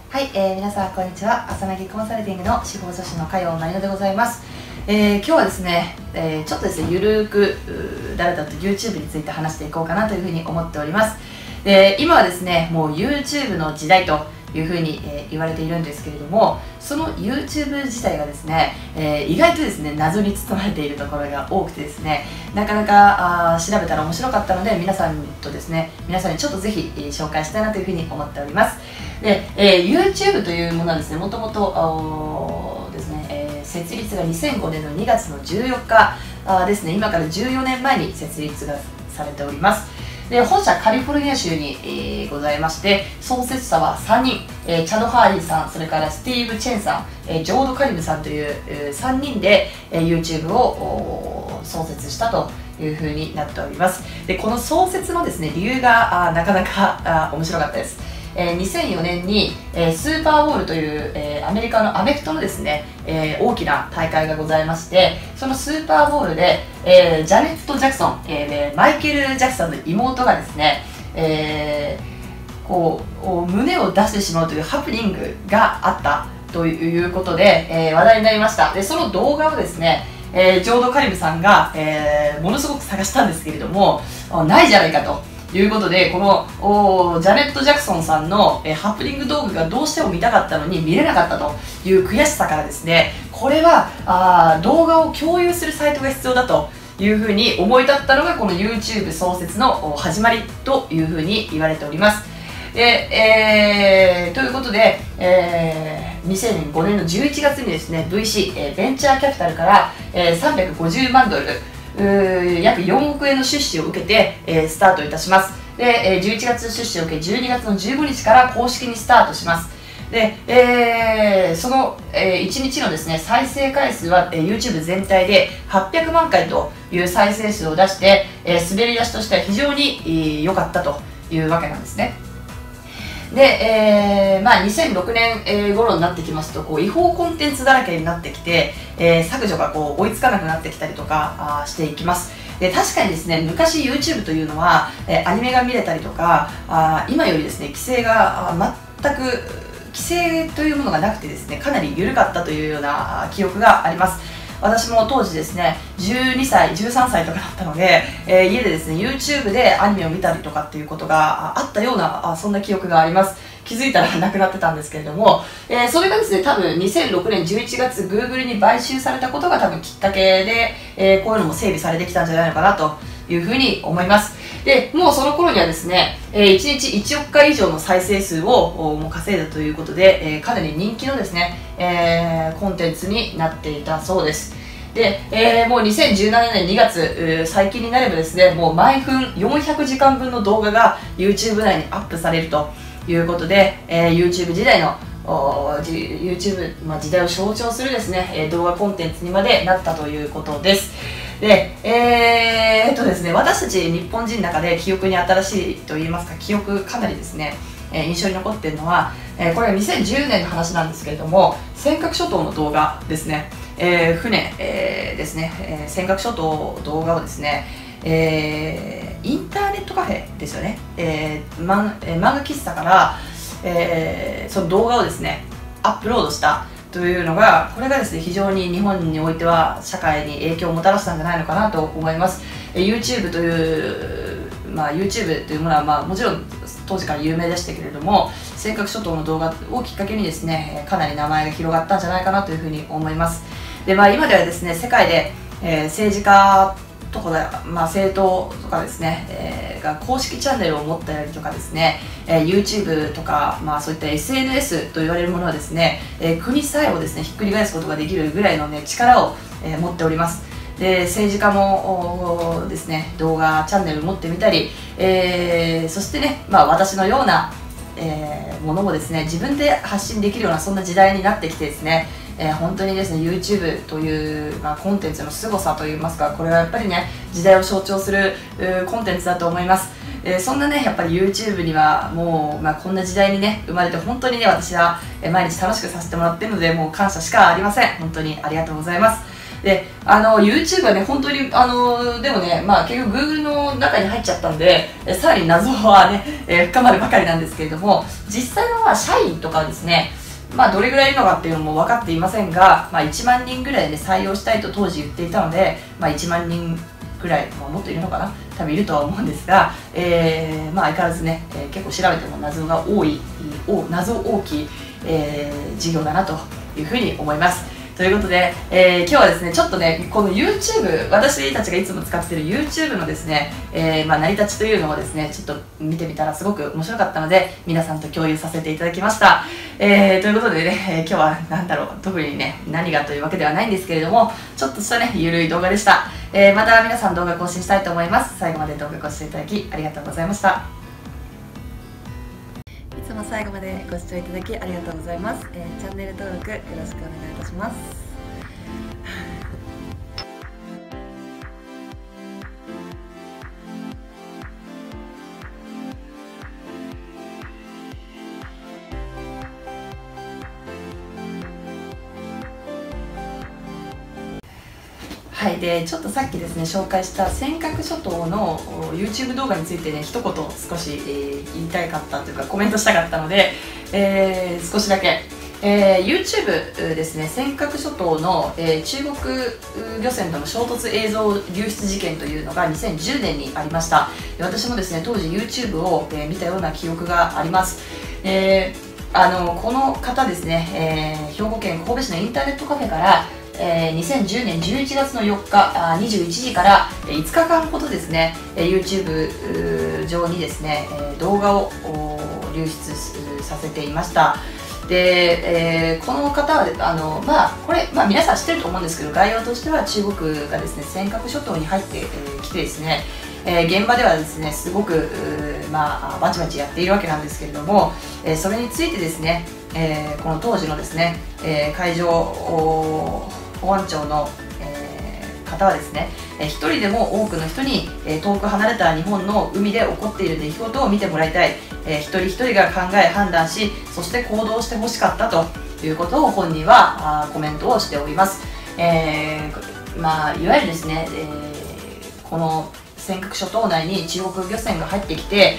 はい、皆さんこんにちは。朝凪コンサルティングの司法書士の加陽まりのでございます。今日はですね、ちょっとですね、ゆるーくだらだと YouTube について話していこうかなというふうに思っております。今はですね、もう YouTube の時代というふうに、言われているんですけれども、その YouTube 自体がですね、意外とですね、謎に包まれているところが多くてですね、なかなか調べたら面白かったので、皆さんにちょっとぜひ、紹介したいなというふうに思っております。で、YouTube というものはですね、もともとですね、設立が2005年の2月の14日ですね、今から14年前に設立がされております。で、本社カリフォルニア州に、ございまして、創設者は3人、チャド・ハーリーさん、それからスティーブ・チェンさん、ジョード・カリムさんという、3人で、YouTube を創設したというふうになっております。で、この創設のですね、理由がなかなか面白かったです。2004年に、スーパーボウルという、アメリカのアメフトのですね、大きな大会がございまして、そのスーパーボウルで、ジャネット・ジャクソン、マイケル・ジャクソンの妹がですね、胸を出してしまうというハプニングがあったということで、話題になりました。で、その動画をですね、ジョード・カリムさんが、ものすごく探したんですけれども、ないじゃないかということで、このジャネット・ジャクソンさんの、ハプニング動画がどうしても見たかったのに見れなかったという悔しさからですね、これは動画を共有するサイトが必要だというふうに思い立ったのがこの YouTube 創設の始まりというふうに言われております。で、ということで、2005年の11月にですね VC、ベンチャーキャピタルから、350万ドル約4億円の出資を受けて、スタートいたします。で、11月出資を受け12月の15日から公式にスタートします。で、その、1日のですね再生回数は、YouTube 全体で800万回という再生数を出して、滑り出しとしては非常に良かったというわけなんですね。で、2006年、頃になってきますと違法コンテンツだらけになってきて、削除が追いつかなくなってきたりとかしていきます。で、確かにですね、昔 YouTube というのは、アニメが見れたりとか今よりですね規制が全く規制というものがなくてですね、かなり緩かったというような記憶があります。私も当時ですね、12歳、13歳とかだったので、家でですね、YouTube でアニメを見たりとかっていうことがあったような、そんな記憶があります。気づいたらなくなってたんですけれども、それがですね、多分2006年11月、Google に買収されたことが多分きっかけで、こういうのも整備されてきたんじゃないのかなというふうに思います。で、もうその頃にはですね、1日1億回以上の再生数をもう稼いだということで、かなり人気のですね、コンテンツになっていたそうです。で、もう2017年2月、最近になればですね、もう毎分400時間分の動画が YouTube 内にアップされるということで、YouTube 時代のYouTube、時代を象徴するですね、動画コンテンツにまでなったということです。で、ですね、私たち日本人の中で記憶に新しいといいますか、記憶かなりですね、印象に残っているのは、これは2010年の話なんですけれども、尖閣諸島の動画ですね、船、ですね、尖閣諸島の動画をですね、インターネットカフェですよね、漫画喫茶から、その動画をですねアップロードしたというのが、これがですね非常に日本においては社会に影響をもたらしたんじゃないのかなと思います。YouTube という、YouTube というものは、もちろん当時から有名でしたけれども、尖閣諸島の動画をきっかけにですねかなり名前が広がったんじゃないかなというふうに思います。で、今ではですね世界で、政治家とか政党とかですね、が公式チャンネルを持ったりとかですね、YouTube とか、そういった SNS と言われるものはですね、国さえをですねひっくり返すことができるぐらいの、力を、持っております。で、政治家もですね動画チャンネルを持ってみたり、そしてね、私のような、ものもですね自分で発信できるようなそんな時代になってきてですね、本当にですね YouTube という、コンテンツの凄さといいますか、これはやっぱりね時代を象徴するコンテンツだと思います。そんなねやっぱり YouTube にはもう、こんな時代にね生まれて本当にね私は毎日楽しくさせてもらっているので、もう感謝しかありません。本当にありがとうございます。 でYouTube はね本当にでもね、まあ、結局 Google の中に入っちゃったんでさらに謎はね、深まるばかりなんですけれども、実際はまあ社員とかですね、まあ、どれぐらいいるのかっていうのも分かっていませんが、まあ、1万人ぐらいで採用したいと当時言っていたので、まあ、1万人ぐらい、まあ、もっといるのかな、多分いるとは思うんですが、まあ、相変わらずね、結構調べても謎が多い、謎大きい、事業だなというふうに思います。ということで、今日はですね、ちょっとね、この YouTube、私たちがいつも使っている YouTube のですね、まあ、成り立ちというのをですね、ちょっと見てみたらすごく面白かったので、皆さんと共有させていただきました。ということでね、今日は何だろう、特にね、何がというわけではないんですけれども、ちょっとしたね、ゆるい動画でした。また皆さん動画更新したいと思います。最後まで動画ご視聴いただきありがとうございました。いつも最後までご視聴いただきありがとうございます。チャンネル登録よろしくお願いいたします。はい、でちょっとさっきですね紹介した尖閣諸島の YouTube 動画についてね一言少し、言いたかったというかコメントしたかったので、少しだけ、YouTube ですね、尖閣諸島の、中国漁船との衝突映像流出事件というのが2010年にありました。で私もですね当時 YouTube を、見たような記憶があります。この方ですね、兵庫県神戸市のインターネットカフェから2010年11月の4日21時から5日間ほどですね YouTube 上にですね動画を流出させていました。で、この方はまあこれ、まあ、皆さん知ってると思うんですけど、概要としては中国がですね尖閣諸島に入ってきてですね、現場ではですねすごくまあバチバチやっているわけなんですけれども、それについてですね、この当時のですね、海上保安庁の、方はですね、一人でも多くの人に、遠く離れた日本の海で起こっている出来事を見てもらいたい、一人一人が考え判断しそして行動してほしかったということを本人はコメントをしております。まあ、いわゆるですね、この尖閣諸島内に中国漁船が入ってきて、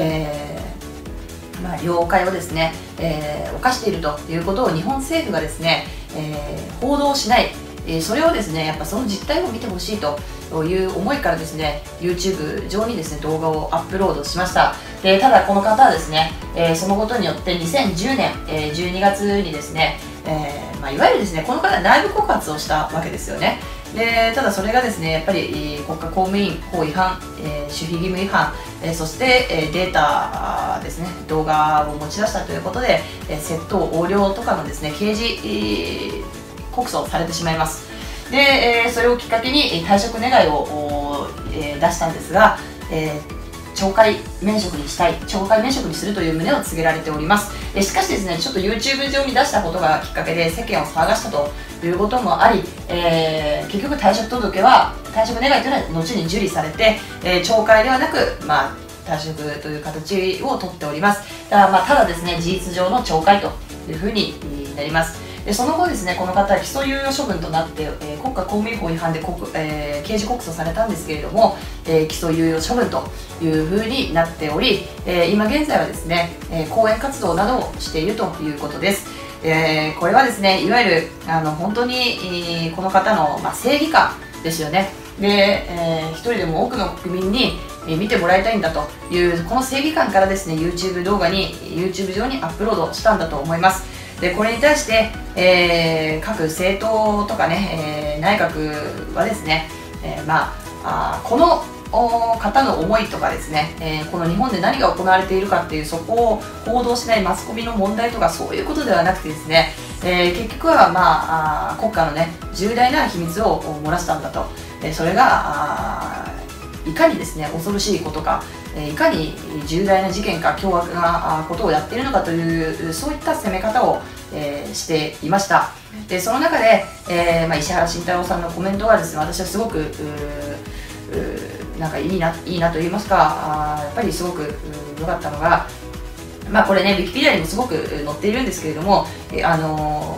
まあ、領海をですね、犯しているということを日本政府がですね、報道しない、それをですねやっぱその実態を見てほしいという思いからですね YouTube 上にですね動画をアップロードしました。でただこの方はですね、そのことによって2010年、12月にですね、まあ、いわゆるですねこの方は内部告発をしたわけですよね。でただそれがですねやっぱり国家公務員法違反、守秘義務違反、そして、データですね動画を持ち出したということで、窃盗横領とかのですね刑事、告訴されてしまいます。で、それをきっかけに退職願を、出したんですが、懲戒免職にしたい、懲戒免職にするという旨を告げられております。しかしですねちょっと YouTube 上に出したことがきっかけで世間を騒がしたということもあり、結局退職願いというのは後に受理されて、懲戒ではなく、まあ、退職という形をとっております。ただですね事実上の懲戒というふうになります。でその後ですねこの方は起訴猶予処分となって、国家公務員法違反で刑事告訴されたんですけれども、起訴猶予処分というふうになっており、今現在はですね、講演活動などをしているということです。これはですねいわゆる本当に、この方の、正義感ですよね。で、一人でも多くの国民に見てもらいたいんだというこの正義感からですね YouTube 動画に YouTube 上にアップロードしたんだと思います。でこれに対して、各政党とかね、内閣はですね、この方の思いとかですね、この日本で何が行われているかっていうそこを報道しないマスコミの問題とかそういうことではなくてですね、結局は、国家のね重大な秘密を漏らしたんだと、それがいかにですね恐ろしいことか、いかに重大な事件か凶悪なことをやっているのかというそういった攻め方を、していました。でその中で、石原慎太郎さんのコメントはですね私はすごくなんかいいなと言いますか、やっぱりすごく良かったのが、これねウィキペディアにもすごく載っているんですけれども、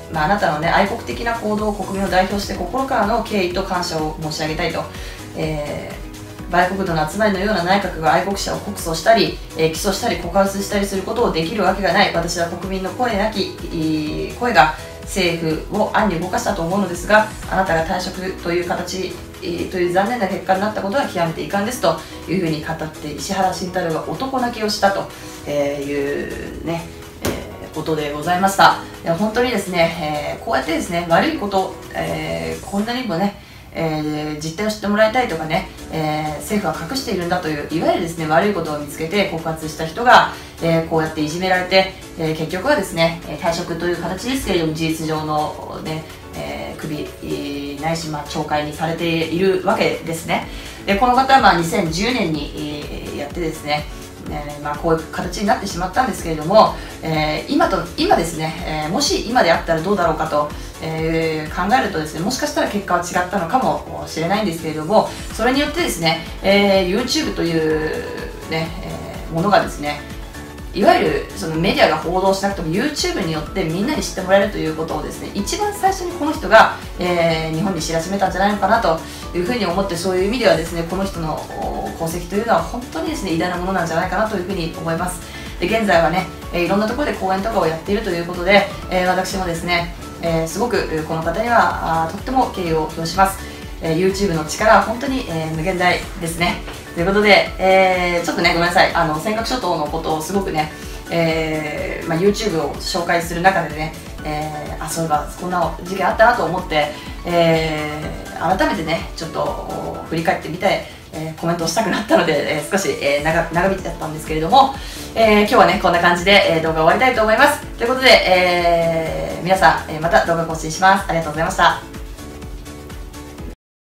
あなたのね、愛国的な行動を国民を代表して心からの敬意と感謝を申し上げたいと。売国奴の集まりのような内閣が愛国者を告訴したり、起訴したり告発したりすることをできるわけがない。私は国民の声なき声が政府を暗に動かしたと思うのですが、あなたが退職という形という残念な結果になったことは極めて遺憾ですというふうに語って、石原慎太郎が男泣きをしたというね、ことでございました。本当にですね、こうやってですね、悪いこと、こんなにもね、実態を知ってもらいたいとかね、政府は隠しているんだといういわゆるですね、悪いことを見つけて告発した人が、こうやっていじめられて、結局はですね、退職という形ですけれども、事実上のね、首ないし、懲戒にされているわけですね。でこの方は2010年に、やってですね、こういう形になってしまったんですけれども、今ですね、もし今であったらどうだろうかと、考えるとですね、もしかしたら結果は違ったのかもしれないんですけれども、それによってですね、YouTube というね、ものがですね、いわゆるそのメディアが報道しなくても YouTube によってみんなに知ってもらえるということをですね、一番最初にこの人が、日本に知らしめたんじゃないのかなというふうに思って、そういう意味ではですね、この人の功績というのは本当にですね、偉大なものなんじゃないかなというふうに思います。で現在はね、いろんなところで講演とかをやっているということで、私もですね、すごくこの方にはとっても敬意を表します。YouTube の力は本当に、無限大ですね。ということで、ちょっとね、ごめんなさい、尖閣諸島のことをすごくね、YouTube を紹介する中でね、そういえばこんな事件あったなと思って、改めてね、ちょっと振り返ってみて、コメントをしたくなったので、少し、長引いちゃったんですけれども、今日はね、こんな感じで、動画を終わりたいと思います。ということで、皆さん、また動画更新します。ありがとうございました。